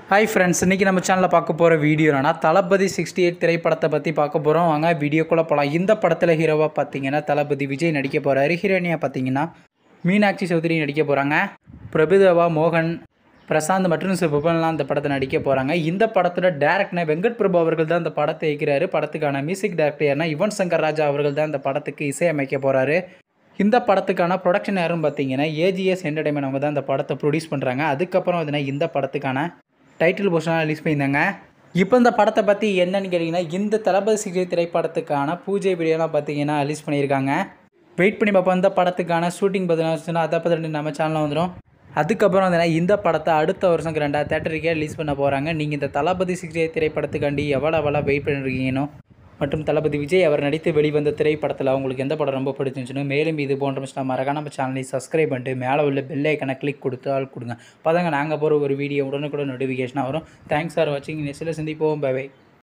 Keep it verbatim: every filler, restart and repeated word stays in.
Hi friends, இன்னைக்கு நம்ம சேனல்ல பார்க்க போற வீடியோ என்னன்னா தலபதி அறுபத்தி எட்டு திரைப்படத்தை பத்தி பார்க்க போறோம். வாங்க வீடியோக்குள்ள போலாம். இந்த படத்துல ஹீரோவா பாத்தீங்கன்னா தலபதி விஜய் நடிக்க போறாரு. ஹீரோயினியா பாத்தீங்கன்னா மீனாட்சி சௌத்ரி நடிக்க போறாங்க. பிரபு, தேவா, மோகன், பிரசாந்த் மற்றும் சிவபன்லாம் இந்த படத்தை நடிக்க போறாங்க. இந்த படத்தோட டைரக்டர் வெங்கட் பிரபு அவர்கள் தான் இந்த படத்தை இயக்குறாரு. படத்துக்கான மியூசிக் டைரக்டர்னா யுவன் சங்கர் ராஜா அவர்கள் தான் இந்த படத்துக்கு இசையமைக்க போறாரு. இந்த படத்துக்கான ப்ரொடக்ஷன் யாரும் பார்த்தீங்கன்னா ஏஜிஎஸ் என்டர்டைன்மெண்ட் அவங்க தான் இந்த படத்தை ப்ரொடியூஸ் பண்ணுறாங்க. அதுக்கப்புறம் பார்த்தீங்கன்னா இந்த படத்துக்கான டைட்டில் போஸ்டர்லாம் ரிலீஸ் பண்ணியிருந்தாங்க. இப்போ இந்த படத்தை பற்றி என்னன்னு கேட்டிங்கன்னா இந்த தளபதி அறுபத்தி எட்டு திரைப்படத்துக்கான பூஜை வீடியோலாம் பார்த்தீங்கன்னா ரிலீஸ் பண்ணியிருக்காங்க. வெயிட் பண்ணி பார்ப்போம். இந்த படத்துக்கான ஷூட்டிங் பார்த்தீங்கன்னா அதை பற்றி நம்ம சேனலில் வந்துடும். அதுக்கப்புறம் பார்த்தீங்கன்னா இந்த படத்தை அடுத்த வருஷம் ரெண்டாவது தேட்டருக்கே ரிலீஸ் பண்ண போகிறாங்க. நீங்கள் இந்த தளபதி அறுபத்தி எட்டு திரைப்படத்துக்காண்டி எவ்வளோ எவ்வளோ வெயிட் பண்ணிருக்கீங்கன்னு மற்றும் தளபதி விஜய் அவர் நடித்து வெளிவந்த திரைப்படத்தில் உங்களுக்கு எந்த படம் ரொம்ப பிடிச்சிருந்துச்சுன்னு மேலும் இது போன்ற விஷயம் மறக்காம நம்ம சேனலை சப்ஸ்கிரைப் பண்ணிட்டு மேலே உள்ள பெல் ஐக்கனை கிளிக் கொடுத்து ஆள் கொடுங்க. அப்போ தாங்க நாங்கள் போகிற ஒரு வீடியோ உடனுக்குடன் நோட்டிஃபிகேஷனாக வரும். தேங்க்ஸ் ஃபார் வாட்சிங். நெக்ஸ்ட்டில் சந்திப்போம். Bye by.